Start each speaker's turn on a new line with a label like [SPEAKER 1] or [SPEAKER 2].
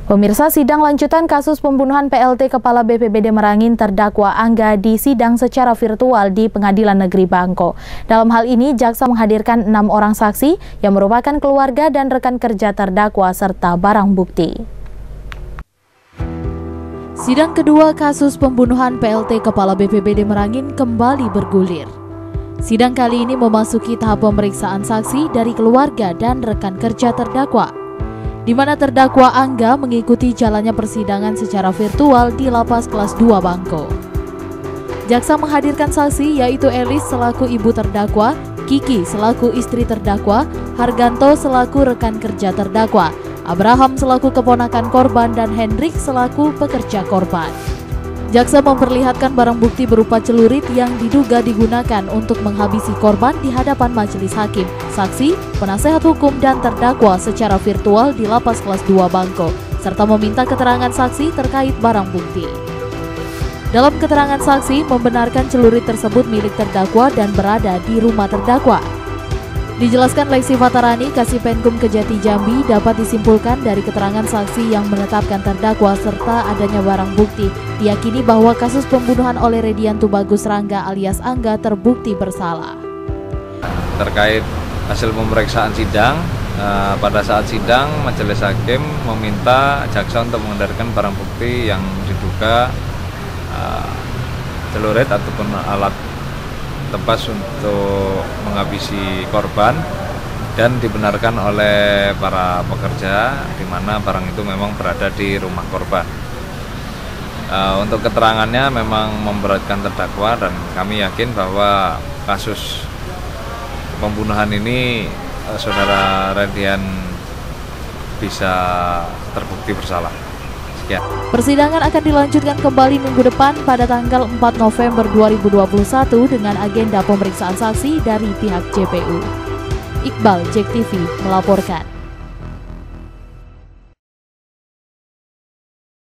[SPEAKER 1] Pemirsa, sidang lanjutan kasus pembunuhan PLT Kepala BPBD Merangin terdakwa Angga di sidang secara virtual di Pengadilan Negeri Bangko. Dalam hal ini, jaksa menghadirkan 6 orang saksi yang merupakan keluarga dan rekan kerja terdakwa serta barang bukti. Sidang kedua kasus pembunuhan PLT Kepala BPBD Merangin kembali bergulir. Sidang kali ini memasuki tahap pemeriksaan saksi dari keluarga dan rekan kerja terdakwa, di mana terdakwa Angga mengikuti jalannya persidangan secara virtual di Lapas Kelas 2 Bangko. Jaksa menghadirkan saksi yaitu Elis selaku ibu terdakwa, Kiki selaku istri terdakwa, Harganto selaku rekan kerja terdakwa, Abraham selaku keponakan korban, dan Hendrik selaku pekerja korban. Jaksa memperlihatkan barang bukti berupa celurit yang diduga digunakan untuk menghabisi korban di hadapan majelis hakim, saksi, penasehat hukum, dan terdakwa secara virtual di Lapas Kelas 2 Bangko, serta meminta keterangan saksi terkait barang bukti. Dalam keterangan saksi, membenarkan celurit tersebut milik terdakwa dan berada di rumah terdakwa. Dijelaskan Lexi Fatarani, Kasipenkum Kejati Jambi, dapat disimpulkan dari keterangan saksi yang menetapkan terdakwa serta adanya barang bukti, diyakini bahwa kasus pembunuhan oleh Redianto Bagus Rangga alias Angga terbukti bersalah.
[SPEAKER 2] Terkait hasil pemeriksaan sidang, pada saat sidang majelis hakim meminta jaksa untuk mengedarkan barang bukti yang diduga celurit ataupun alat tepas untuk menghabisi korban, dan dibenarkan oleh para pekerja di mana barang itu memang berada di rumah korban. Untuk keterangannya memang memberatkan terdakwa, dan kami yakin bahwa kasus pembunuhan ini saudara Redian bisa terbukti bersalah. Sekian.
[SPEAKER 1] Persidangan akan dilanjutkan kembali minggu depan pada tanggal 4 November 2021 dengan agenda pemeriksaan saksi dari pihak JPU. Iqbal, JEK TV melaporkan.